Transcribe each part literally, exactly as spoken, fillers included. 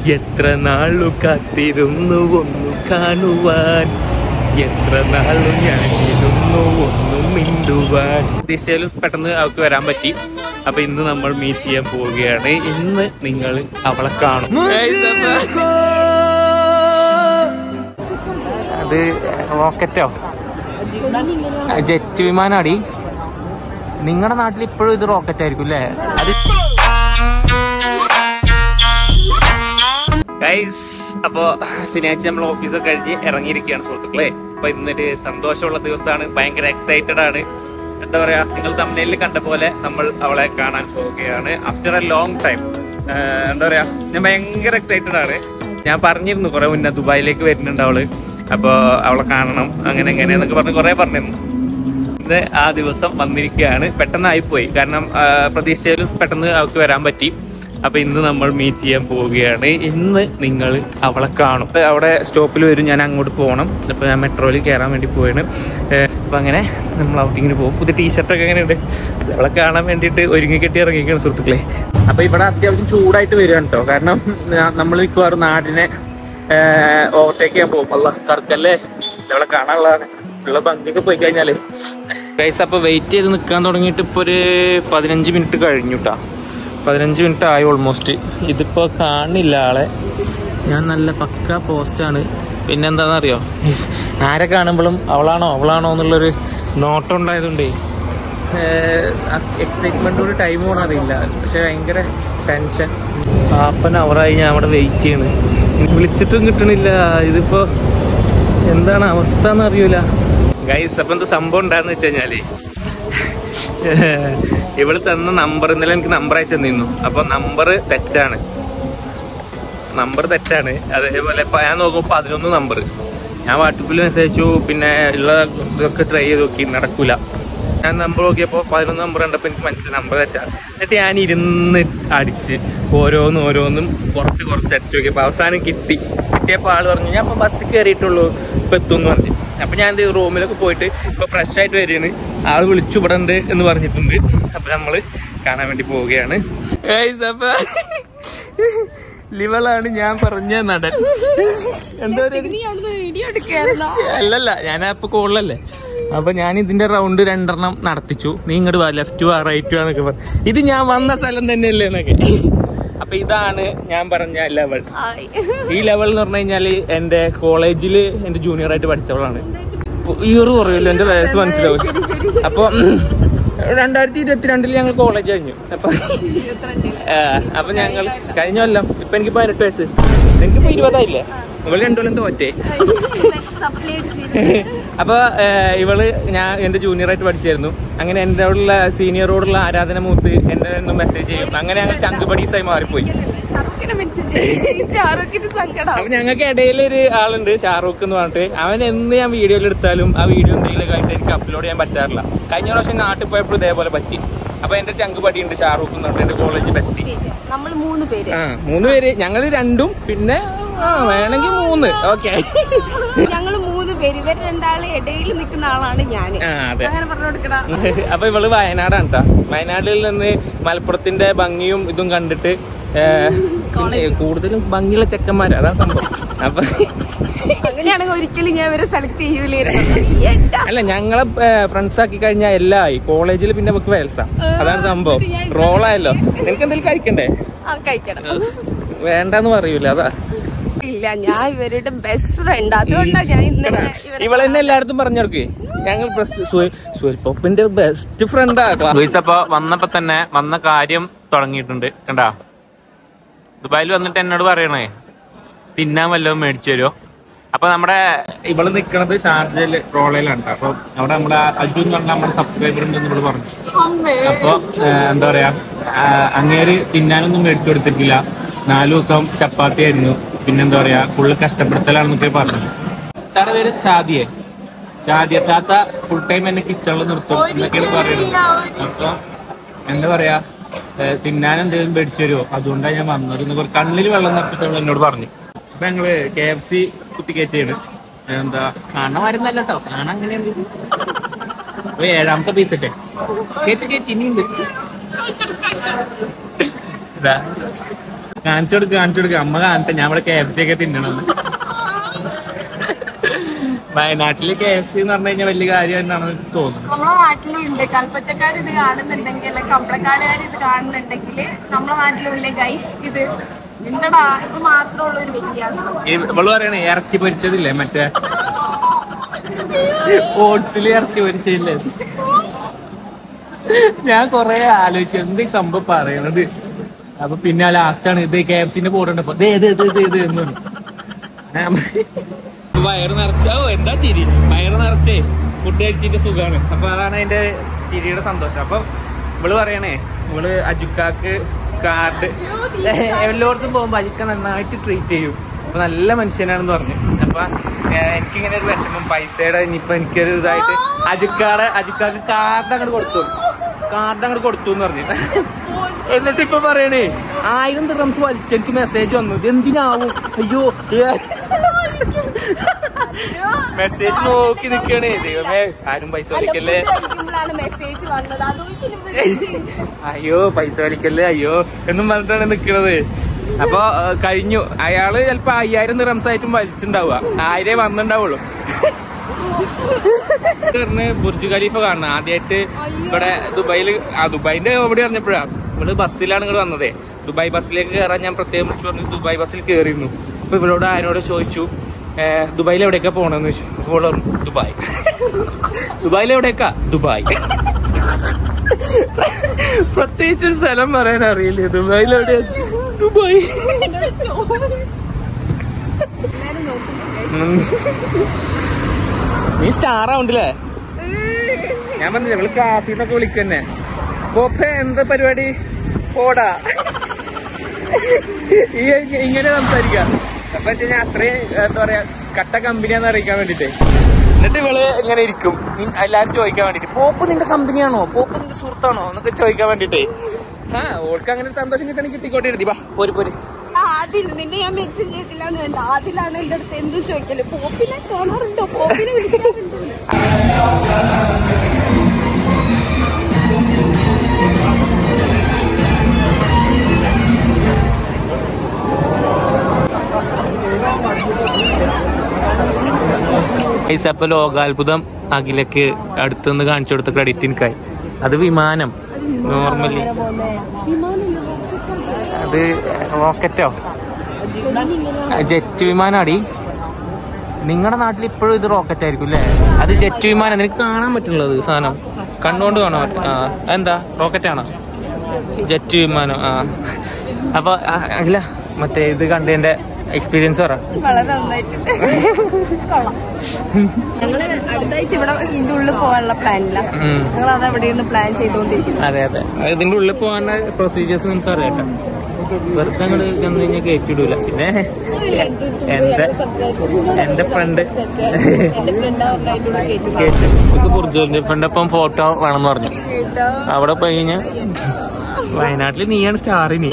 എത്ര നാളു കാത്തിരുന്നു ഒന്നു കാണുവാൻ, എത്ര നാളു ഞാനിരുന്നു ഒന്നു മിണ്ടുവാൻ. ദിശയിലും പെട്ടെന്ന് അവൾക്ക് വരാൻ പറ്റി. അപ്പൊ ഇന്ന് നമ്മൾ മീറ്റ് ചെയ്യാൻ പോവുകയാണ്. ഇന്ന് നിങ്ങൾ അവളെ കാണും. അത് റോക്കറ്റോ ജെറ്റ് വിമാനാടി. നിങ്ങളുടെ നാട്ടിൽ ഇപ്പോഴും ഇത് റോക്കറ്റ് ആയിരിക്കും അല്ലേ? അത് ഗൈസ്, അപ്പോ ശനിയാഴ്ച നമ്മൾ ഓഫീസൊക്കെ കഴിഞ്ഞ് ഇറങ്ങിയിരിക്കുകയാണ് സുഹൃത്തുക്കളെ. അപ്പൊ ഇന്നൊരു സന്തോഷമുള്ള ദിവസമാണ്. ഭയങ്കര എക്സൈറ്റഡ് ആണ്. എന്താ പറയാ, നിങ്ങൾ തമിഴിൽ കണ്ട പോലെ നമ്മൾ അവളെ കാണാൻ പോവുകയാണ് ആഫ്റ്റർ എ ലോങ് ടൈം. എന്താ പറയാ, ഞാൻ ഭയങ്കര എക്സൈറ്റഡ് ആണ്. ഞാൻ പറഞ്ഞിരുന്നു കുറെ മുന്നേ ദുബായിലേക്ക് വരുന്നുണ്ട് അവള്, അപ്പോൾ അവളെ കാണണം അങ്ങനെ എങ്ങനെ എന്നൊക്കെ പറഞ്ഞ് കുറെ പറഞ്ഞിരുന്നു. ഇന്ന് ആ ദിവസം വന്നിരിക്കുകയാണ്. പെട്ടെന്നായിപ്പോയി, കാരണം പ്രതീക്ഷയിലും പെട്ടെന്ന് അവൾക്ക് വരാൻ പറ്റി. അപ്പൊ ഇന്ന് നമ്മൾ മീറ്റ് ചെയ്യാൻ പോവുകയാണ്. ഇന്ന് നിങ്ങൾ അവളെ കാണും. അവിടെ സ്റ്റോപ്പിൽ വരും, ഞാൻ അങ്ങോട്ട് പോകണം. അപ്പോൾ ഞാൻ മെട്രോയിൽ കയറാൻ വേണ്ടി പോയാണ്. അപ്പം അങ്ങനെ നമ്മൾ ഔട്ടിങ്ങിന് പോകും. പുതിയ ടീഷർട്ടൊക്കെ എങ്ങനെയുണ്ട്, അവളെ കാണാൻ വേണ്ടിയിട്ട് ഒരുങ്ങി കെട്ടി ഇറങ്ങിയിരിക്കുകയാണ് സുഹൃത്തുക്കളെ. അപ്പോൾ ഇവിടെ അത്യാവശ്യം ചൂടായിട്ട് വരികയാണ് കേട്ടോ, കാരണം നമ്മൾ മിക്കവാറും നാടിനെ ഓവർടേക്ക് ചെയ്യാൻ പോകും. അല്ല കറക്കല്ലേ, അവളെ കാണാനുള്ളതാണ്. ഉള്ള ഭംഗിയൊക്കെ പോയി കഴിഞ്ഞാൽ ഗൈസ്. അപ്പോൾ വെയിറ്റ് ചെയ്ത് നിൽക്കാൻ തുടങ്ങിയിട്ട് ഇപ്പോൾ ഒരു പതിനഞ്ച് മിനിറ്റ് കഴിഞ്ഞു കേട്ടോ. പതിനഞ്ച് മിനിറ്റ് ആയി ഓൾമോസ്റ്റ്. ഇതിപ്പോൾ കാണില്ല ആളെ. ഞാൻ നല്ല പക്ക പോസ്റ്റാണ്. പിന്നെ എന്താണെന്നറിയോ, ആരെ കാണുമ്പോഴും അവളാണോ അവളാണോ എന്നുള്ളൊരു നോട്ടം ഉണ്ടായതുകൊണ്ടേ എക്സൈറ്റ്മെൻറ്റോട് ടൈം പോകണം അറിയില്ല. പക്ഷെ ഭയങ്കര ടെൻഷൻ. ഹാഫ് ആൻ അവറായി ഞാൻ അവിടെ വെയിറ്റ് ചെയ്യണ്. വിളിച്ചിട്ടും കിട്ടണില്ല. ഇതിപ്പോൾ എന്താണ് അവസ്ഥ എന്നറിയൂല ഗൈസ്. അപ്പം എന്താ സംഭവം ഉണ്ടായെന്ന് വെച്ച് കഴിഞ്ഞാൽ, ഇവള് തന്ന നമ്പർ ഇന്നലെ എനിക്ക് നമ്പർ അയച്ചു തന്നിരുന്നു. അപ്പോൾ നമ്പർ തെറ്റാണ്, നമ്പർ തെറ്റാണ്. അതേപോലെ ഞാൻ നോക്കുമ്പോൾ പതിനൊന്ന് നമ്പർ. ഞാൻ വാട്സപ്പിൽ മെസ്സേജ് അയച്ചു, പിന്നെ ഉള്ള ഇതൊക്കെ ട്രൈ ചെയ്ത് നോക്കി, നടക്കൂല. ഞാൻ നമ്പർ നോക്കിയപ്പോൾ പതിനൊന്ന് നമ്പർ കണ്ടപ്പോൾ എനിക്ക് മനസ്സിലായി നമ്പർ തെറ്റാണ്. എന്നിട്ട് ഞാൻ ഇരുന്ന് അടിച്ച് ഓരോന്നും ഓരോന്നും കുറച്ച് കുറച്ച് അടിച്ചു നോക്കിയപ്പോൾ അവസാനം കിട്ടി. കിട്ടിയപ്പോൾ ആൾ പറഞ്ഞു ഞാൻ ഇപ്പോൾ ബസ്സിൽ കയറിയിട്ടുള്ളൂ, ഇപ്പം എത്തും എന്ന് പറഞ്ഞു. അപ്പം ഞാൻ എന്ത് റൂമിലൊക്കെ പോയിട്ട് ഇപ്പോൾ ഫ്രഷ് ആയിട്ട് വരികയാണ്. ആൾ വിളിച്ചു ഇവിടെ ഉണ്ട് എന്ന് പറഞ്ഞിട്ടുണ്ട്. അപ്പം നമ്മൾ കാണാൻ വേണ്ടി പോവുകയാണ്. ലിവളാണ് ഞാൻ പറഞ്ഞ നടൻ. എന്താ അല്ലല്ല, ഞാൻ ഇപ്പൊ കോളിലല്ലേ. അപ്പൊ ഞാൻ ഇതിന്റെ റൗണ്ട് രണ്ടെണ്ണം നടത്തിച്ചു. നീ ഇങ്ങോട്ട് വാ, ലെഫ്റ്റ് വാ റൈറ്റ് വാ എന്നൊക്കെ പറഞ്ഞു. ഇത് ഞാൻ വന്ന സ്ഥലം തന്നെയല്ലേ എന്നൊക്കെ. അപ്പൊ ഇതാണ് ഞാൻ പറഞ്ഞ ലെവൽ. ഈ ലെവൽ എന്ന് പറഞ്ഞു കഴിഞ്ഞാല് എന്റെ കോളേജില് എന്റെ ജൂനിയർ ആയിട്ട് പഠിച്ചവളാണ്. ഇയറ് കുറയല്ലോ, എന്റെ വയസ്സ് മനസ്സിലാവും. അപ്പൊ രണ്ടായിരത്തി ഇരുപത്തിരണ്ടില് ഞങ്ങൾ കോളേജ് കഴിഞ്ഞു. അപ്പൊ അപ്പൊ ഞങ്ങൾ കഴിഞ്ഞ കൊല്ലം, ഇപ്പൊ എനിക്ക് പതിനെട്ട് വയസ്സ്, എനിക്കിപ്പോ ഇരുപതായില്ലേ. ഇവള് രണ്ടു കൊല്ലം തോറ്റേ. അപ്പൊ ഇവള് ഞാൻ എന്റെ ജൂനിയർ ആയിട്ട് പഠിച്ചായിരുന്നു. അങ്ങനെ എന്റെ ഉള്ള സീനിയറോടുള്ള ആരാധന മൂത്ത് എന്റെ മെസ്സേജ് ചെയ്യും. അങ്ങനെ ഞങ്ങൾ ചങ്കുപടീസായി മാറിപ്പോയി. അപ്പൊ ഞങ്ങൾക്ക് ഇടയിലൊരു ആളുണ്ട്, ഷാറൂഖ് എന്ന് പറഞ്ഞിട്ട്. അവൻ എന്ന് ഞാൻ വീഡിയോയിൽ എടുത്താലും ആ വീഡിയോ എന്തെങ്കിലും ആയിട്ട് എനിക്ക് അപ്ലോഡ് ചെയ്യാൻ പറ്റാറില്ല. കഴിഞ്ഞ പ്രാവശ്യം നാട്ടിൽ പോയപ്പോൾ ഇതേപോലെ പറ്റി. അപ്പൊ എന്റെ ചങ്കുപടി ഉണ്ട് ഷാറൂഖ് എന്ന് പറഞ്ഞിട്ട്, എന്റെ കോളേജ് ബെസ്റ്റ്. നമ്മൾ മൂന്ന് പേര് ആ മൂന്ന് പേര് ഞങ്ങൾ രണ്ടും, പിന്നെ ആ വേണമെങ്കിൽ മൂന്ന്. ഓക്കെ, ഞങ്ങൾ മൂന്ന് പേര്. ഇവർ രണ്ടാളെ ഇടയിൽ നിൽക്കുന്ന ആളാണ് ഞാൻ. അപ്പൊ ഇവള് വയനാടാണ് കേട്ടോ. വയനാട്ടിൽ നിന്ന് മലപ്പുറത്തിന്റെ ഭംഗിയും ഇതും കണ്ടിട്ട് കൂടുതലും ഭംഗിയുള്ള ചെക്കന്മാര്, അതാ സംഭവം. അപ്പൊ അങ്ങനെയാണെങ്കിൽ ഒരിക്കലും ഞാൻ ഇവരെ സെലക്ട് ചെയ്യൂലായിരുന്നു. അല്ല, ഞങ്ങളെ ഫ്രണ്ട്സ് ആക്കി കഴിഞ്ഞാൽ എല്ലാം ആയി. കോളേജിൽ പിന്നെ നമുക്ക് വേൽസ, അതാണ് സംഭവം. റോളായല്ലോ. നിനക്ക് എന്തെങ്കിലും കഴിക്കണ്ടേ? വേണ്ടെന്ന് പറയൂല, അതാ. ഇല്ല, ഞാൻ ഇവരുടെ ബെസ്റ്റ് ഫ്രണ്ട്, അതുകൊണ്ടാണ് ഞാൻ ഇവളെ തന്നെ എല്ലായിടത്തും പറഞ്ഞെടുക്കേ. ഞങ്ങൾ സുൽപ്പൊപ്പിന്റെ ബെസ്റ്റ് ഫ്രണ്ടാ. അപ്പൊ വന്നപ്പോ തന്നെ വന്ന കാര്യം തുടങ്ങിയിട്ടുണ്ട് കണ്ടാ. ദുബായിൽ വന്നിട്ട് എന്നോട് പറയണേ തിന്നാൻ വല്ലതും മേടിച്ചു തരുമോ. അപ്പൊ നമ്മുടെ ഇവള് നിക്കണത് ഷാർജയില് റോളയിലാണ്. അപ്പൊ അവിടെ നമ്മുടെ അജു എന്ന് പറഞ്ഞാൽ നമ്മുടെ സബ്സ്ക്രൈബർ ഉണ്ടെന്ന് ഇവള് പറഞ്ഞു. അപ്പൊ എന്താ പറയാ, അങ്ങേര് തിന്നാനൊന്നും മേടിച്ചു കൊടുത്തിട്ടില്ല. നാലു ദിവസം ചപ്പാത്തി ആയിരുന്നു. പിന്നെന്താ പറയാ, ഫുള്ള് കഷ്ടപ്പെടുത്തലാണെന്നൊക്കെ പറഞ്ഞു. താത്ത പേര് ചാദിയെ ചാദിയ താത്ത ഫുൾ ടൈം എന്നെ കിച്ചണിൽ നിർത്തും എന്നൊക്കെയാണ് പറയുന്നത്. അപ്പൊ എന്താ പറയാ, തിന്നാൻ എന്തെങ്കിലും മേടിച്ചു തരുമോ, അതുകൊണ്ടാണ് ഞാൻ വന്നത്. കണ്ണിൽ വെള്ളം നിറച്ചിട്ടുള്ള എന്നോട് പറഞ്ഞു. അപ്പൊ ഞങ്ങള് കെ എഫ് സി കുത്തിക്കയറ്റാണ്. എന്താ കാണാൻ വരുന്നല്ല കേട്ടോ, കാണാൻ അങ്ങനെയുണ്ട്. അപ്പൊ ഏഴാമത്തെ പീസറ്റെ കയറ്റി കയറ്റി ഇനിയുണ്ട്. കാണിച്ചു കൊടുക്കുക കാണിച്ചു കൊടുക്കുക അമ്മ കാണട്ടെ ഞാൻ ഇവിടെ കെ എഫ് സി ഒക്കെ തിന്നണം. വയനാട്ടില് കെ എഫ് സി എന്ന് പറഞ്ഞു കഴിഞ്ഞാൽ വലിയ കാര്യം എന്നാണ് തോന്നുന്നത്. നമ്മളെ നാട്ടിലുണ്ട് കൽപ്പറ്റക്കാർ ഇത് കാണുന്നുണ്ടെങ്കിൽ കമ്പളക്കാടുകാർ ഇത് കാണുന്നുണ്ടെങ്കിൽ നമ്മളെ നാട്ടിലുള്ള ഗൈസ് ഇത് ഉണ്ടടാ ഇത് മാത്രമുള്ള ഒരു വ്യത്യാസം. ഇവള് പറയണേ ഇറച്ചി പൊരിച്ചതില്ലേ മറ്റേ ഓട്സില് ഇറച്ചി പൊരിച്ചില്ലേ. ഞാൻ കൊറേ ആലോചിച്ചു എന്ത് ഈ സംഭവം പറയണത്. അപ്പൊ പിന്നെ ലാസ്റ്റാണ് ഇത് കെ എഫ് സിന്റെ പോടുണ്ടപ്പോ എന്ന് വയറ് നിറച്ചോ എന്താ ചിരി വയറ് നിറച്ചേ ഫുഡ് കഴിച്ചിട്ട് സുഖമാണ്. അപ്പൊ അതാണ് അതിന്റെ ചിരിയുടെ സന്തോഷം. അപ്പൊ ഇവള് പറയണേ ഇവള് അജുക്കാക്ക് കാർഡ് എല്ലായിടത്തും പോകുമ്പോ അജുക്ക നന്നായിട്ട് ട്രീറ്റ് ചെയ്യും. അപ്പൊ നല്ല മനുഷ്യനാണെന്ന് പറഞ്ഞു. അപ്പൊ എനിക്കിങ്ങനെ ഒരു വിഷമം പൈസയുടെ ഇനിയിപ്പൊ എനിക്കൊരു ഇതായിട്ട് അജുക്കാടെ അജുക്കാക്ക് കാർഡ് അങ്ങോട്ട് കൊടുത്തു കാർഡ് അങ്ങോട്ട് കൊടുത്തു എന്ന് പറഞ്ഞു. എന്നിട്ട് ഇപ്പൊ പറയണേ ആയിരം ദിർഹംസ് വലിച്ചു എനിക്ക് മെസ്സേജ് വന്നു. ഇത് എന്തിനാവും അയ്യോ മെസ്സേജ് നോക്കി നിക്കണേ ദൈവമേ ആരും പൈസ വലിക്കല്ലേ അയ്യോ പൈസ വലിക്കല്ലേ അയ്യോ എന്നും പറഞ്ഞിട്ടാണ് നിക്കണത്. അപ്പൊ കഴിഞ്ഞു അയാള് ചിലപ്പോ അയ്യായിരം ദിർഹംസ് ആയിട്ടും വലിച്ചിണ്ടാവുക ആയിരം വന്നിണ്ടാവുള്ളൂ. ബുർജ് ഖലീഫ കാണണം ആദ്യമായിട്ട് ഇവിടെ ദുബായില് ആ ദുബായിന്റെ ഇവിടെ അറിഞ്ഞപ്പോഴാ ഇവള് ബസ്സിലാണ് ഇങ്ങോട്ട് വന്നതേ. ദുബായ് ബസ്സിലേക്ക് കയറാൻ ഞാൻ പ്രത്യേകം വിളിച്ചു പറഞ്ഞു ദുബായ് ബസ്സിൽ കയറിയിരുന്നു. അപ്പൊ ഇവളോട് ആരോട് ചോദിച്ചു ദുബായിൽ എവിടേക്കാ പോണെന്ന് ചോദിച്ചു. അപ്പോൾ പറഞ്ഞു ദുബായ്. ദുബായിൽ എവിടേക്കാ ദുബായ്. പ്രത്യേകിച്ച് ഒരു സ്ഥലം പറയാൻ അറിയില്ലേ. ദുബായിൽ എവിടെയാ ദുബായ്. നീ സ്റ്റാർ ആവുണ്ടല്ലേ. ഞാൻ പറഞ്ഞില്ലേ ഇവള് കാഫിന്നൊക്കെ വിളിക്കന്നെ. പോപ്പേ എന്താ പരിപാടി പോടാ ഈ ഇങ്ങനെ സംസാരിക്കാം. അപ്പൊ വെച്ച് കഴിഞ്ഞാൽ അത്രയും എന്താ പറയാ കട്ട കമ്പനിയാന്ന് അറിയിക്കാൻ വേണ്ടിട്ടേ. എന്നിട്ട് ഇവള് ഇങ്ങനെ ഇരിക്കും എല്ലാരും ചോദിക്കാൻ വേണ്ടിട്ട് പോപ്പ് നിന്റെ കമ്പനിയാണോ പോപ്പ് നിന്റെ സുഹൃത്താണോ എന്നൊക്കെ ചോദിക്കാൻ വേണ്ടിട്ടേ. ആ ഓൾക്ക് അങ്ങനെ സന്തോഷം കിട്ടണേ കിട്ടിക്കോട്ടെ എഴുതി വാ പോര് പോര്. ആദ്യം നിന്നെ ഞാൻ മെൻഷൻ ചെയ്തില്ല എന്ന് വേണ്ട ആദ്യമാണ് എന്റെ അടുത്ത് എന്തും ചോദിക്കല് പോപ്പിനെ കാണാറുണ്ടോ പോപ്പിനെ വിളിക്കാറുണ്ടോ. അപ്പൊ ലോകാത്ഭുതം അഖിലക്ക് അടുത്തുനിന്ന് കാണിച്ചു കൊടുത്ത ക്രെഡിറ്റ് എനിക്കായി. അത് വിമാനം നോർമലി അത് റോക്കറ്റോ ജെറ്റ് വിമാനാടി. നിങ്ങളുടെ നാട്ടിൽ ഇപ്പോഴും ഇത് റോക്കറ്റ് ആയിരിക്കും അല്ലേ. അത് ജെറ്റ് വിമാനം നിനക്ക് കാണാൻ പറ്റുള്ളത് സാധനം കണ്ണുകൊണ്ട് കാണാൻ പറ്റും. ആ എന്താ റോക്കറ്റാണോ ജെറ്റ് വിമാനം. ആ അപ്പൊ അഖില മറ്റേ ഇത് കണ്ടതിന്റെ എക്സ്പീരിയൻസ് പറ. വളരെ നന്നായിട്ടുണ്ട് കൊള്ളാം. ഞങ്ങള് അടുത്ത ആഴ്ച ഇവിടെ ഇതിന്റെ ഉള്ളിൽ പോകാനുള്ള പ്ലാനില്ല. ഞങ്ങൾ അത് അവിടെ നിന്ന് പ്ലാൻ ചെയ്തുകൊണ്ടിരിക്കുന്നു. അതെ അതെ ഇതിന്റെ ഉള്ളിൽ പോകാനുള്ള പ്രൊസീജിയേഴ്സ് നിങ്ങൾക്ക് അറിയാട്ടോ. വെറുതെ അങ്ങോട്ട് ചെന്ന് കഴിഞ്ഞാൽ കയറ്റിയിടൂല. പിന്നെ എന്റെ എന്റെ ഫ്രണ്ട് കേട്ടു ബുർജ് ഖലീഫയുടെ ഒപ്പം ഫോട്ടോ വേണമെന്ന് പറഞ്ഞു. അവിടെ പോയി കഴിഞ്ഞാൽ വയനാട്ടില് നീയാണ് സ്റ്റാറിനി.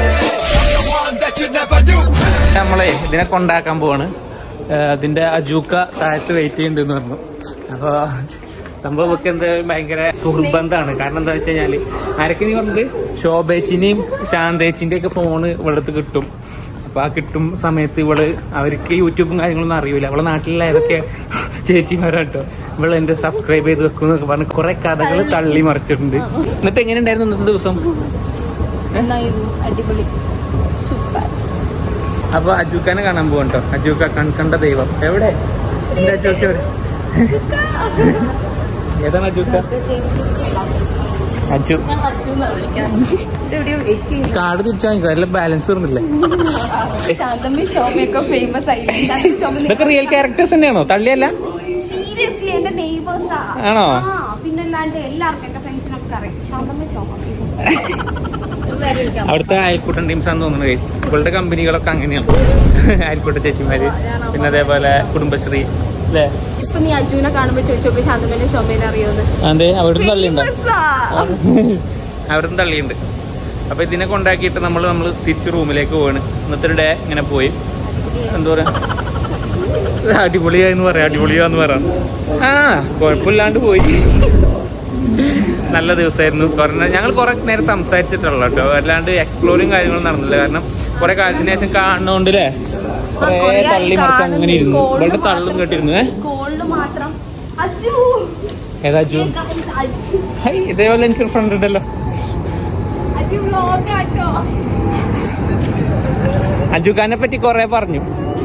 നമ്മളെ ഇതിനെ കൊണ്ടാക്കാൻ പോവാണ്. അതിന്റെ അജൂക്ക താഴത്ത് വെയിറ്റ് ചെയ്യുന്നുണ്ടെന്ന് പറഞ്ഞു. അപ്പൊ സംഭവം ഒക്കെ എന്താ ഭയങ്കര സുഹൃബന്ധാണ്. കാരണം എന്താ വെച്ച് കഴിഞ്ഞാല് ആരൊക്കെ നീ പറഞ്ഞത് ശോഭേച്ചിന്റെയും ശാന്തേച്ചിന്റെ ഒക്കെ ഫോണ് ഇവിടത്ത് കിട്ടും. അപ്പൊ ആ കിട്ടും സമയത്ത് ഇവള് അവർക്ക് യൂട്യൂബും കാര്യങ്ങളൊന്നും അറിയൂല. അവളെ നാട്ടിലുള്ള ഏതൊക്കെ ചേച്ചിമാരാട്ടോ ഇവള് എന്റെ സബ്സ്ക്രൈബ് ചെയ്ത് വെക്കും എന്നൊക്കെ പറഞ്ഞ് കുറെ കഥകൾ തള്ളി മറിച്ചിട്ടുണ്ട്. എന്നിട്ട് എങ്ങനെ ഉണ്ടായിരുന്നു ഇന്നത്തെ ദിവസം? അടിപൊളി സൂപ്പർ. അപ്പൊ അജൂക്കാനെ കാണാൻ പോവാൻ കേട്ടോ. അജൂക്ക കൺകണ്ട ദൈവം എവിടെ എന്റെ അജൂക്ക എവിടെ? ഏതാണ് അജൂക്ക? അജു കാർഡ് തിരിച്ചാൽ മതി. എല്ലാം ബാലൻസ് തീർന്നില്ലേ? ഇതൊക്കെ റിയൽ ക്യാരക്ടേഴ്സ് തന്നെയാണോ? തള്ളിയല്ല സീരിയസ്ലി എന്റെ നെയ്ബേഴ്സാ. ആണോ? പിന്നല്ലാണ്ട് എല്ലാവർക്കും എന്റെ ഫ്രണ്ട്സിനൊക്കെ അറിയാം. ശാന്തമ്മ ശോഭ അവിടുത്തെ അയൽക്കൂട്ടം ടീംസാന്ന് തോന്നുന്നു ഗൈസ്. ഇവളുടെ കമ്പനികളൊക്കെ അങ്ങനെയാണ്. അയൽക്കൂട്ട ചേച്ചിമാര് പിന്നെ അതേപോലെ കുടുംബശ്രീ അല്ലേ. ഇപ്പൊ നീ അജുവിനെ കാണുമ്പോ ചോദിച്ചോക്കെ ശാന്തമ്മേനെ ശോഭേനെ അറിയോന്ന്. അതെ അവിടുന്ന് തള്ളിയുണ്ട് അവിടുന്ന് തള്ളിയുണ്ട്. അപ്പൊ ഇതിനെ കൊണ്ടാക്കിയിട്ട് നമ്മൾ നമ്മൾ തിരിച്ച് റൂമിലേക്ക് പോവാണ്. ഇന്നത്തെ ഡേ ഇങ്ങനെ പോയി. എന്താ പറയാ അടിപൊളിയാന്ന് പറയാം. അടിപൊളിയാന്ന് പറയാം. ആ കുഴപ്പമില്ലാണ്ട് പോയി. നല്ല ദിവസമായിരുന്നു. കുറേ ഞങ്ങൾ കുറെ നേരം സംസാരിച്ചിട്ടുള്ളൂ കേട്ടോ, അല്ലാണ്ട് എക്സ്പ്ലോറിങ് കാര്യങ്ങളും നടന്നില്ല. കാരണം കുറെ കാലത്തിന് ശേഷം കാണുന്നോണ്ട് അല്ലേ കുറേ തള്ളി മറിച്ച് അങ്ങനെ ഇരുന്നു. ഇവിടെ തള്ളും കേട്ടിരുന്നു. ഏതാ അജു? ഇതേപോലെ എനിക്കൊരു ഫ്രണ്ട് ഉണ്ടല്ലോ, അജുഖാനെ പറ്റി കൊറേ പറഞ്ഞു.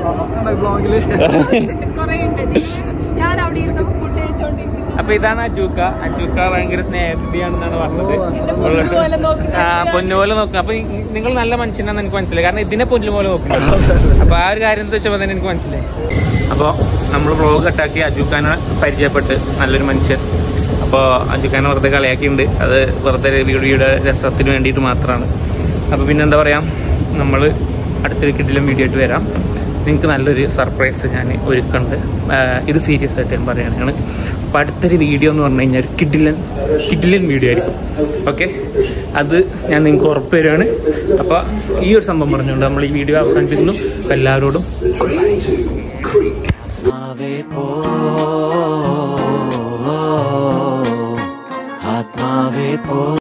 അപ്പൊ ഇതാണ് അജൂക്ക. അജൂക്ക ഭയങ്കര സ്നേഹത്തിയാണെന്നാണ് പറഞ്ഞത്. ആ പൊന്നുപോലെ നോക്കണം. അപ്പൊ നിങ്ങൾ നല്ല മനുഷ്യനാന്ന് എനിക്ക് മനസ്സിലായി, കാരണം ഇതിനെ പൊന്നുപോലെ നോക്കണം. അപ്പൊ ആ ഒരു കാര്യം എന്താ വെച്ചപ്പോ തന്നെ എനിക്ക് മനസ്സിലായി. അപ്പോൾ നമ്മൾ വ്ളോഗ് കട്ടാക്കി അജൂഖാനെ പരിചയപ്പെട്ട് നല്ലൊരു മനുഷ്യൻ. അപ്പോൾ അജൂഖാനെ വെറുതെ കളിയാക്കിയിട്ടുണ്ട്, അത് വെറുതെ വീഡിയോയുടെ രസത്തിന് വേണ്ടിയിട്ട് മാത്രമാണ്. അപ്പോൾ പിന്നെ എന്താ പറയുക, നമ്മൾ അടുത്തൊരു കിടിലൻ വീഡിയോ ആയിട്ട് വരാം. നിങ്ങൾക്ക് നല്ലൊരു സർപ്രൈസ് ഞാൻ ഒരുക്കുന്നുണ്ട്. ഇത് സീരിയസ് ആയിട്ട് ഞാൻ പറയുകയാണ്. അപ്പോൾ അടുത്തൊരു വീഡിയോ എന്ന് പറഞ്ഞു കഴിഞ്ഞാൽ ഒരു കിടിലൻ കിടിലൻ വീഡിയോ ആയിരിക്കും. ഓക്കെ, അത് ഞാൻ നിങ്ങൾക്ക് ഉറപ്പ് തരുവാണ്. അപ്പോൾ ഈ ഒരു സംഭവം പറഞ്ഞുകൊണ്ട് നമ്മൾ ഈ വീഡിയോ അവസാനിപ്പിക്കുന്നു. അപ്പോൾ എല്ലാവരോടും ആത്മാവേ പോ.